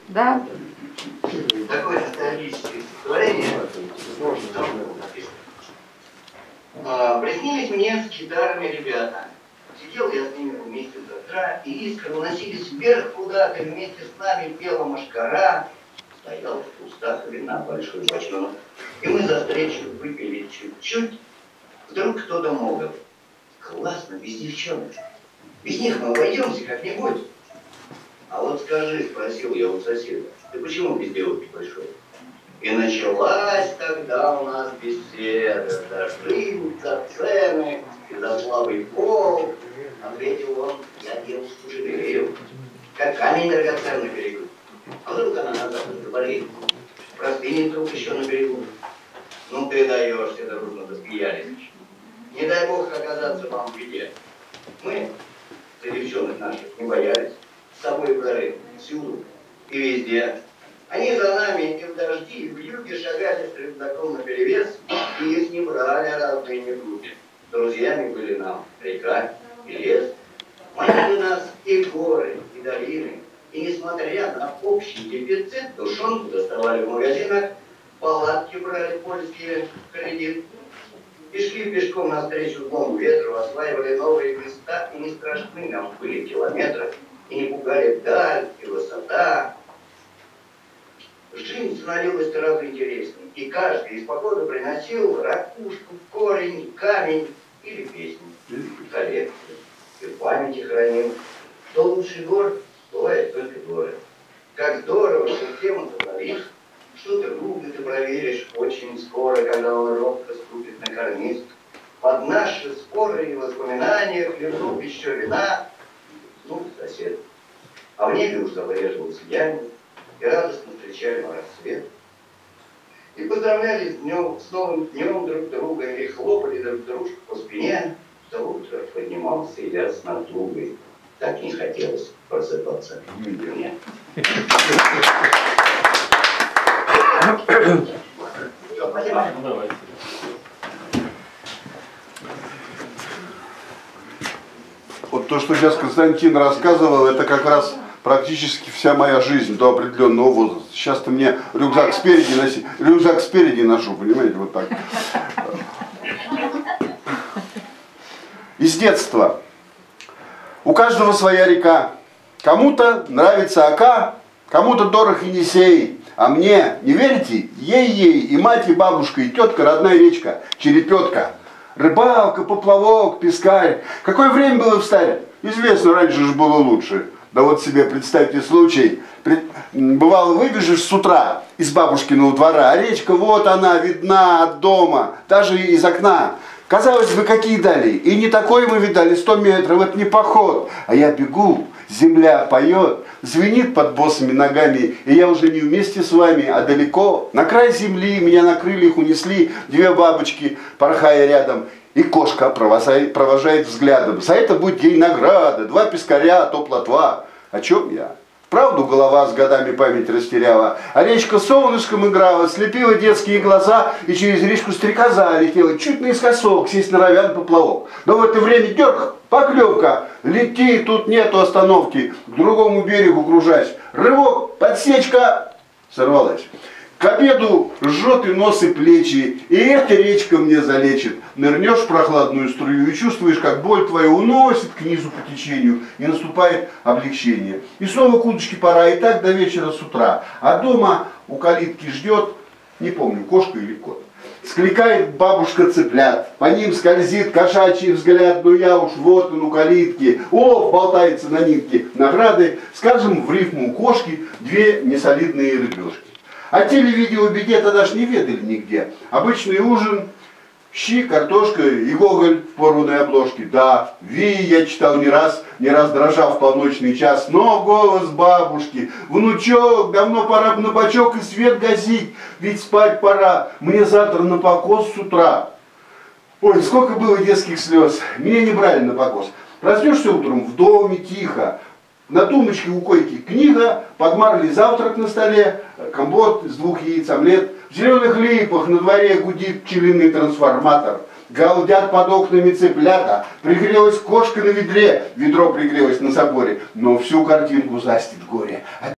Да. Такое ностальгическое стихотворение. Приснились мне с гитарами ребята. Сидел я с ними вместе до утра, и искры уносились вверх куда-то, вместе с нами пела мошкара. Стоял в кустах вина большой бочонок, и мы за встречу выпили чуть-чуть. Вдруг кто-то молвил: классно, без девчонок. Без них мы обойдемся как-нибудь. А вот скажи, спросил я у соседа, ты почему без девушки пришел? И началась тогда у нас беседа за жизнь, за цены и за слабый пол. Ответил он: я девушку жалею, как камень драгоценный берегу. А вдруг она назад заболеет, простынет вдруг еще на берегу. Ну ты даешь, все дружно засмеялись. Не дай бог оказаться вам в беде. Мы, за девчонок наших, не боялись. С собой брали всюду и везде. Они за нами и в дожди, и в юге шагали с рюкзаком наперевес, и их не брали разные недуги. Друзьями были нам река и лес. Манили нас и горы, и долины. И несмотря на общий дефицит, тушенку доставали в магазинах, палатки брали польские в кредит. И шли пешком навстречу злому ветру, осваивали новые места, и не страшны нам были километры, и не пугали даль и высота. Жизнь становилась гораздо интересней, и каждый из погоды приносил ракушку, корень, камень или песню, и коллекцию, и в памяти хранил. Что лучше гор, бывает только горы. Как здорово, что тему сотворишь, что-то друга ты проверишь очень скоро, когда он робко ступит на карниз. Под наши споры и воспоминания хлебнув еще вина, ну, сосед. А в небе уж забрежил сияние, и радостно встречали мы рассвет. И поздравляли с новым днем друг друга, и хлопали друг дружку по спине, что утро поднимался и я с натугой. Так не хотелось просыпаться мне. Вот то, что сейчас Константин рассказывал, это как раз практически вся моя жизнь до определенного возраста. Сейчас-то мне рюкзак спереди ношу, понимаете, вот так. Из детства. У каждого своя река. Кому-то нравится Ока, кому-то дорог Енисей. А мне, не верите, ей-ей, и мать, и бабушка, и тетка, родная речка, Черепетка. Рыбалка, поплавок, пескарь. Какое время было в старе? Известно, раньше же было лучше. Да вот себе представьте случай. Бывало, выбежишь с утра из бабушкиного двора, а речка вот она, видна от дома, даже из окна. Казалось бы, какие дали. И не такое мы видали, 100 метров, это не поход. А я бегу, земля поет, звенит под босыми ногами, и я уже не вместе с вами, а далеко. На край земли меня на крыльях унесли две бабочки, порхая рядом. И кошка провожает взглядом. За это будет ей награда, 2 пескаря, а то плотва. О чем я? Правду голова с годами память растеряла, а речка солнышком играла, слепила детские глаза, и через речку стрекоза летела, чуть наискосок, сесть норовя на поплавок. Но в это время дерг, поклевка, лети, тут нету остановки, к другому берегу кружась. Рывок, подсечка, сорвалась. К обеду жжет и нос, и плечи, и эта речка мне залечит. Нырнешь в прохладную струю и чувствуешь, как боль твоя уносит к низу по течению, и наступает облегчение. И снова к удочке пора, и так до вечера с утра. А дома у калитки ждет, не помню, кошка или кот. Скликает бабушка цыплят, по ним скользит кошачий взгляд, но я уж вот он у калитки, улов болтается на нитке, награды, скажем, в рифму кошки 2 несолидные рыбешки. А телевидео беде тогда ж не ведали нигде. Обычный ужин, щи, картошка и гоголь в порванной обложке. Да, Ви я читал не раз дрожа в полночный час, но голос бабушки: внучок, давно пора бы на бочок и свет гасить, ведь спать пора, мне завтра на покос с утра. Ой, сколько было детских слез, меня не брали на покос. Проснешься утром в доме тихо, на тумбочке у койки книга, под марлей завтрак на столе, компот из 2 яиц, омлет. В зеленых липах на дворе гудит пчелиный трансформатор. Галдят под окнами цыплята. Пригрелась кошка на ведре, ведро пригрелось на соборе. Но всю картинку застит горе.